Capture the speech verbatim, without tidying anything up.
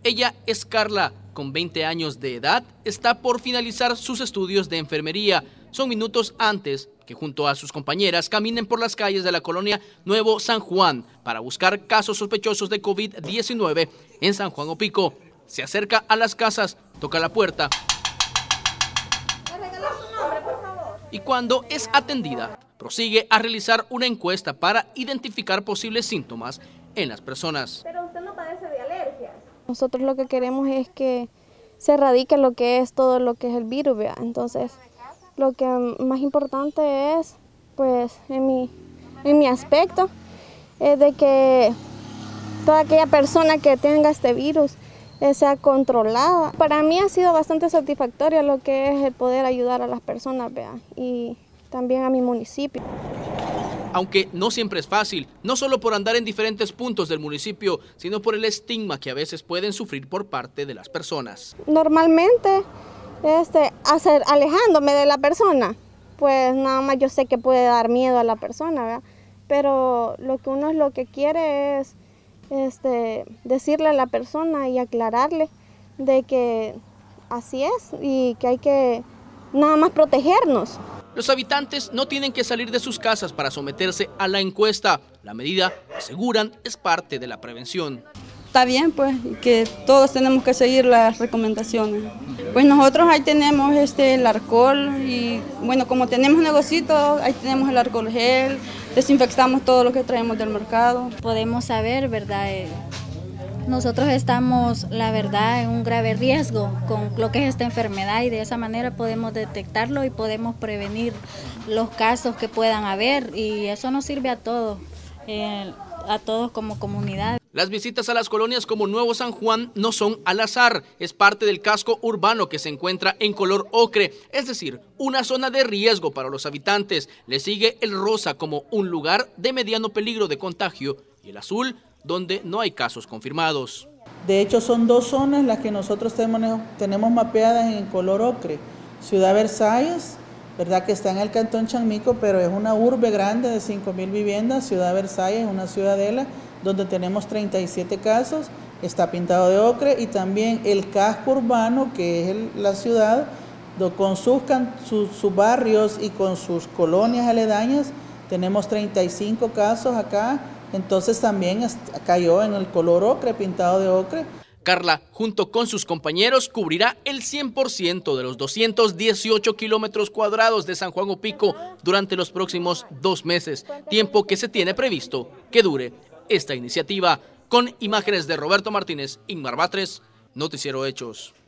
Ella es Carla, con veinte años de edad, está por finalizar sus estudios de enfermería. Son minutos antes que junto a sus compañeras caminen por las calles de la colonia Nuevo San Juan para buscar casos sospechosos de COVID diecinueve en San Juan Opico. Se acerca a las casas, toca la puerta y cuando es atendida, prosigue a realizar una encuesta para identificar posibles síntomas en las personas. Pero usted no padece de alergias. Nosotros lo que queremos es que se erradique lo que es todo lo que es el virus, ¿vea? Entonces, lo que más importante es, pues, en mi, en mi aspecto, es de que toda aquella persona que tenga este virus eh, sea controlada. Para mí ha sido bastante satisfactorio lo que es el poder ayudar a las personas, ¿vea? Y también a mi municipio. Aunque no siempre es fácil, no solo por andar en diferentes puntos del municipio, sino por el estigma que a veces pueden sufrir por parte de las personas. Normalmente, este, hacer, alejándome de la persona, pues nada más yo sé que puede dar miedo a la persona, ¿verdad? Pero lo que uno es lo que quiere es este, decirle a la persona y aclararle de que así es y que hay que nada más protegernos. Los habitantes no tienen que salir de sus casas para someterse a la encuesta. La medida, aseguran, es parte de la prevención. Está bien, pues, que todos tenemos que seguir las recomendaciones. Pues nosotros ahí tenemos este, el alcohol y, bueno, como tenemos negocito, ahí tenemos el alcohol gel, desinfectamos todo lo que traemos del mercado. Podemos saber, ¿verdad? Nosotros estamos, la verdad, en un grave riesgo con lo que es esta enfermedad y de esa manera podemos detectarlo y podemos prevenir los casos que puedan haber y eso nos sirve a todos, eh, a todos como comunidad. Las visitas a las colonias como Nuevo San Juan no son al azar, es parte del casco urbano que se encuentra en color ocre, es decir, una zona de riesgo para los habitantes. Le sigue el rosa como un lugar de mediano peligro de contagio y el azul donde no hay casos confirmados. De hecho, son dos zonas las que nosotros tenemos, tenemos mapeadas en color ocre. Ciudad Versalles, verdad que está en el cantón Chanmico, pero es una urbe grande de cinco mil viviendas. Ciudad Versalles es una ciudadela donde tenemos treinta y siete casos, está pintado de ocre, y también el casco urbano, que es el, la ciudad, con sus, sus, sus barrios y con sus colonias aledañas, tenemos treinta y cinco casos acá. Entonces también cayó en el color ocre, pintado de ocre. Carla, junto con sus compañeros, cubrirá el cien por ciento de los doscientos dieciocho kilómetros cuadrados de San Juan Opico durante los próximos dos meses, tiempo que se tiene previsto que dure esta iniciativa. Con imágenes de Roberto Martínez, Inmar Batres, Noticiero Hechos.